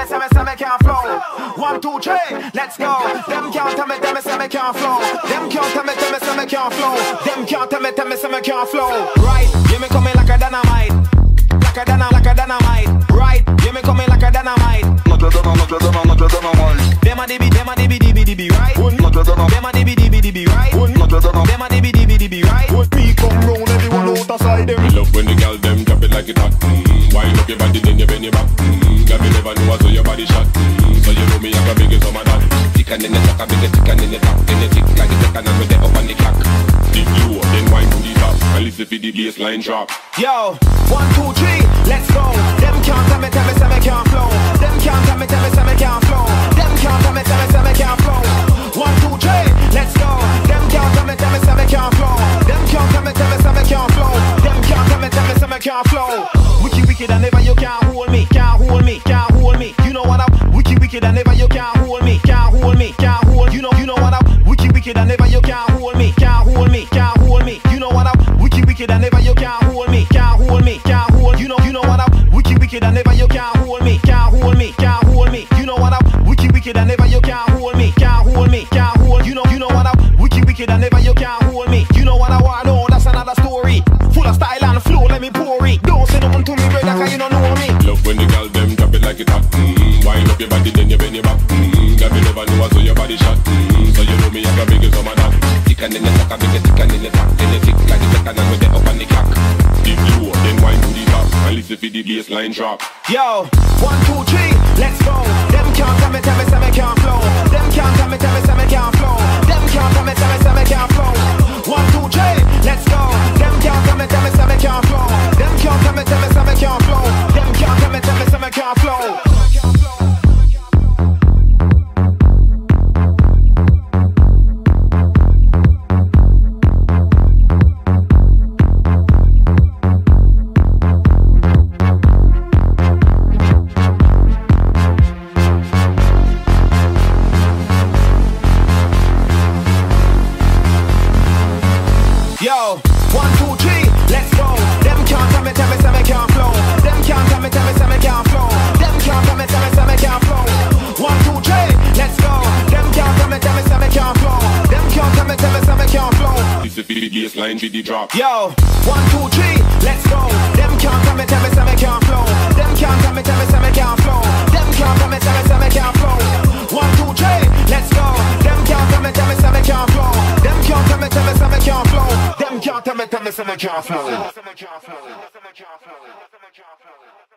say me can't flow. 1, 2, 3, let's go. Them can't tell me say me can't flow. Them can't tell me say me can't flow. Them can't tell me say me can't flow. Right, you me coming like a dynamite. Like a dynamite. Right, you me coming like a dynamite. Like a dynamite. Dem a dibby, right? Dem a dibby, right? Dem a dibby, right? Me come round, everyone outside them. Me love when the girl them drop it like it hot. Wind up your body, then you bend your back. Girl, me never know so your body shot. So you know me, I got bigger some of that. Chicken in the top, bigger chicken in the top. Then you tick like a second and we get up on the clock. Dip low, then wind to the top. And listen for the baseline drop. Yo, 1, 2, 3, let's go. Them can't tell me say me can't flow. Them can't tell me say me can't flow. Them can't tell me say me can't flow. 1, 2, 3, let's go. Them can't tell me say me can't flow. Them can't tell me say me can't flow. Them can't tell me say me can't flow. Wicked and never you can't hold me, can't hold me, can't hold me. You know what I'm wicked and never you can't hold me, can't hold me, can't hold. You know what I'm wicked and never you can't hold me, can't hold me, can't hold me. You know what I'm wicked and never you can't hold me, can't hold me, can't hold. You know what I'm wicked and never you can't hold me, can't hold me, can't hold me. You know what I'm wicked and never you can't hold me, can't hold me, can't hold. You know what I'm wicked and never you can't hold me. You know what I want, no, that's another story. Full of style and flow, let me pour it. Don't say nothing to me, brother, cause you don't know me. Love when the girl them drop it like it hot. Wind up your body, then you bend your back. Girl, me never know so your body shot. So you know me, I got bigger some of that. Chicken in the top, bigger chicken in the top. Then you tick like a second and we get up on the clock. Dip low, then wind to the top. And listen for the baseline drop. Yo, 1, 2, 3, let's go. Them can't tell me say me can't flow. Them can't tell me say me can't flow. Them can't tell me say me can't flow. 1, 2, 3, let's go. Them can't tell me say me can't flow. Them can't tell me say me can't flow. Them can't tell me say me can't flow. Yo, 1, 2, 3, let's go. Them can't tell me say me can't flow. Them can't tell me say me can't flow. Them can't tell me say me can't flow. 1, 2, 3, let's go. Them can't tell me say me can't flow. Them can't tell me say me can't flow. This is the baseline for the drop. Yo, 1, 2, 3, let's go. Them can't tell me say me can't flow. Them can't tell me say me can't flow. Them can't tell me say me can't flow. 1, 2, 3, let's go. Them can't tell me say me can't flow. Them can't tell me say me can't flow. Them can't tell me say me can't flow.